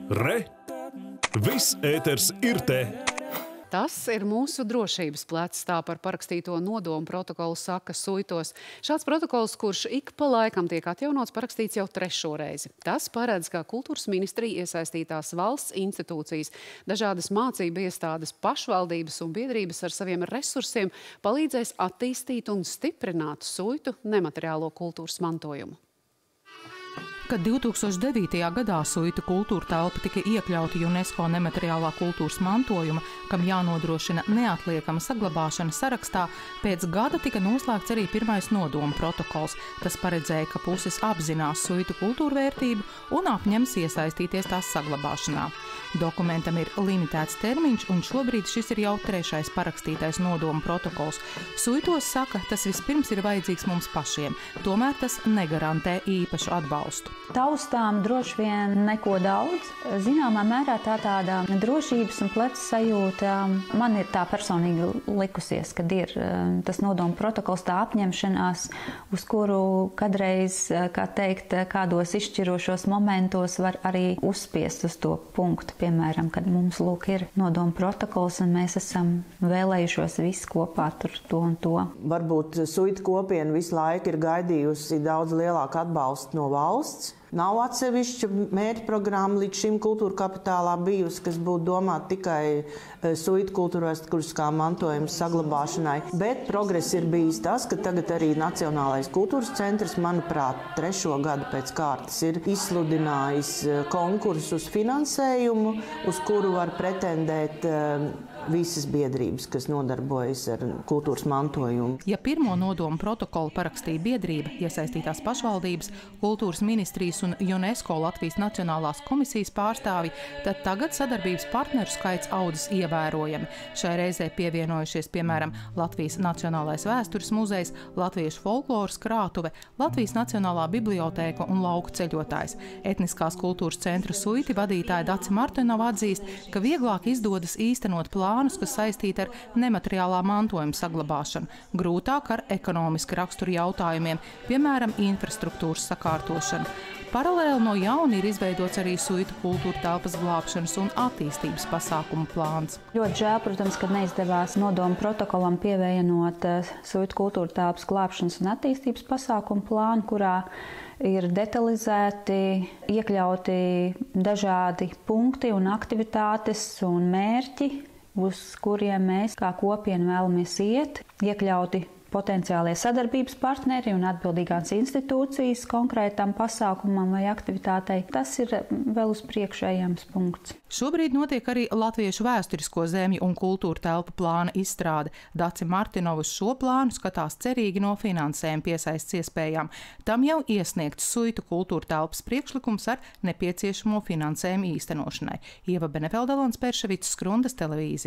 Re! Viss ēters ir te! Tas ir mūsu drošības plecs, tā par parakstīto nodomu protokolu saka Suitos. Šāds protokols, kurš ik pa laikam tiek atjaunots, parakstīts jau 3. reizi. Tas paredz, ka kultūras ministrija iesaistītās valsts institūcijas, dažādas mācību iestādes, pašvaldības un biedrības ar saviem resursiem palīdzēs attīstīt un stiprināt Suitu nemateriālo kultūras mantojumu. Kad 2009. gadā Suitu kultūra telpa tika iekļauta UNESCO nemateriālā kultūras mantojuma, kam jānodrošina neatliekama saglabāšana sarakstā, pēc gada tika noslēgts arī pirmais nodoma protokols. Tas paredzēja, ka puses apzinās Suitu kultūrvērtību un apņems iesaistīties tās saglabāšanā. Dokumentam ir limitēts termiņš, un šobrīd šis ir jau 3. parakstītais nodoma protokols. Suitos saka, tas vispirms ir vajadzīgs mums pašiem, tomēr tas negarantē īpašu atbalstu. Taustām droši vien neko daudz. Zināmā mērā tāda drošības un pleca sajūta man ir tā personīgi likusies, kad ir tas nodoma protokols, tā apņemšanās, uz kuru kadreiz, kā teikt, kādos izšķirošos momentos var arī uzspiest uz to punktu. Piemēram, kad mums lūk ir nodoma protokols un mēs esam vēlējušos visi kopā tur to un to. Varbūt Suitu kopiena visu laiku ir gaidījusi daudz lielāku atbalstu no valsts. Nav atsevišķa mērķprogramma līdz šim kultūra kapitālā bijusi, kas būtu domāta tikai Suitu kultūrvēsturiskā mantojuma saglabāšanai. Bet progress ir bijis tas, ka tagad arī Nacionālais kultūras centrs, manuprāt, 3. gadu pēc kārtas ir izsludinājis konkursu uz finansējumu, uz kuru var pretendēt visas biedrības, kas nodarbojas ar kultūras mantojumu. Ja pirmo nodomu protokolu parakstīja biedrība, iesaistītās pašvaldības, kultūras ministrijas un UNESCO Latvijas Nacionālās komisijas pārstāvji, tad tagad sadarbības partneru skaits audzis ievērojami. Šai reizē pievienojušies, piemēram, Latvijas Nacionālais vēstures muzejs, Latviešu folkloras krātuve, Latvijas Nacionālā bibliotēka un lauku ceļotājs. Etniskās kultūras centra Suiti vadītāja Dace Martinova atzīst, ka vieglāk izdodas īstenot plānus, kas saistīti ar nemateriālā mantojuma saglabāšanu, grūtāk ar ekonomiski raksturu jautājumiem, piemēram, infrastruktūras sakārtošanu. Paralēli no jauna ir izveidots arī Suitu kultūra telpas glābšanas un attīstības pasākumu plāns. Ļoti žēl, protams, ka neizdevās nodoma protokolam pievienot Suitu kultūra telpas glābšanas un attīstības pasākumu plānu, kurā ir detalizēti, iekļauti dažādi punkti un aktivitātes un mērķi, uz kuriem mēs kā kopiena vēlamies iet, iekļauti potenciālie sadarbības partneri un atbildīgās institūcijas konkrētam pasākumam vai aktivitātei. Tas ir vēl uz priekšējams punkts. Šobrīd notiek arī Latviešu vēsturisko zemju un kultūra telpu plāna izstrāde. Dace Martinova uz šo plānu skatās cerīgi no finansējuma piesaistes iespējām. Tam jau iesniegts Suitu kultūra telpas priekšlikums ar nepieciešamo finansējumu īstenošanai. Ieva Benefeldalons, Perševics, Skrundas televīzija.